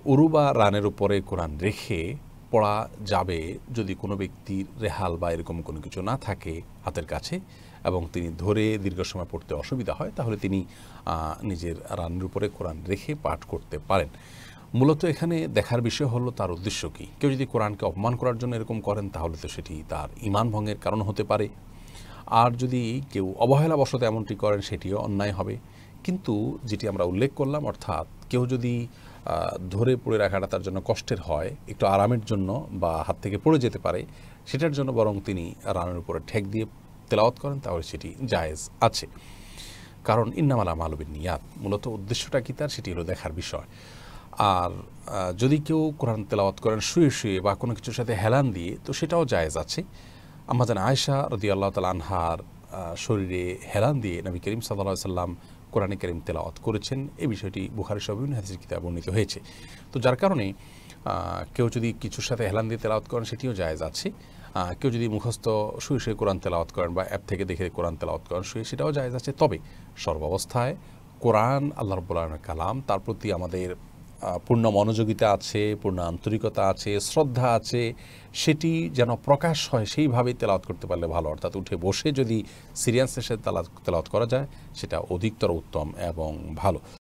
উরু বা রানের উপরে কোরআন রেখে পড়া যাবে যদি কোনো ব্যক্তির রেহাল বা এরকম কোনো কিছু না থাকে হাতের কাছে এবং তিনি ধরে দীর্ঘ সময় পড়তে অসুবিধা হয়, তাহলে তিনি নিজের রানের উপরে কোরআন রেখে পাঠ করতে পারেন। মূলত এখানে দেখার বিষয় হলো তার উদ্দেশ্য কী। কেউ যদি কোরআনকে অপমান করার জন্য এরকম করেন তাহলে তো সেটি তার ঈমান ভঙ্গের কারণ হতে পারে, আর যদি কেউ অবহেলাবশত এমনটি করেন সেটিও অন্যায় হবে। কিন্তু যেটি আমরা উল্লেখ করলাম, অর্থাৎ কেউ যদি ধরে পড়ে রাখাটা তার জন্য কষ্টের হয়, একটু আরামের জন্য বা হাত থেকে পড়ে যেতে পারে, সেটার জন্য বরং তিনি রানের উপরে ঠেক দিয়ে তেলাওয়াত করেন, তাহলে সেটি জায়েজ আছে। কারণ ইন্নামাল আমালু বিন্নিয়াত, মূলত উদ্দেশ্যটা কি তার সেটি হলো দেখার বিষয়। আর যদি কেউ কোরআন তেলাওয়াত করেন শুয়ে শুয়ে বা কোনো কিছুর সাথে হেলান দিয়ে, তো সেটাও জায়েজ আছে। আম্মাজান আয়েশা রাদিয়াল্লাহু তাআলা আনহার শরীরে হেলান দিয়ে নবী করিম সাল্লাল্লাহু আলাইহি সাল্লাম কোরআনে কারীম তেলাওয়াত করেছেন, এই বিষয়টি বুখারী সহ বিভিন্ন হাদিসের কিতাবে বর্ণিত হয়েছে। তো যার কারণে কেউ যদি কিছুর সাথে হেলান দিয়ে তেলাওয়াত করেন সেটিও জায়েজ আছে। কেউ যদি মুখস্থ শুয়ে শুয়ে কোরআন তেলাওয়াত করেন বা অ্যাপ থেকে দেখে কোরআন তেলাওয়াত করেন শুয়ে, সেটাও জায়েজ আছে। তবে সর্বাবস্থায় কোরআন আল্লাহ রাব্বুল আলামিনের কালাম, তার প্রতি আমাদের পূর্ণ মনোযোগিতা আছে, পূর্ণ আন্তরিকতা আছে, শ্রদ্ধা আছে, সেটি যেন প্রকাশ হয় সেইভাবেই তেলাওয়াত করতে পারলে ভালো। অর্থাৎ উঠে বসে যদি সিরিয়াসনেসের তেলাওয়াত করা যায় সেটা অধিকতর উত্তম এবং ভালো।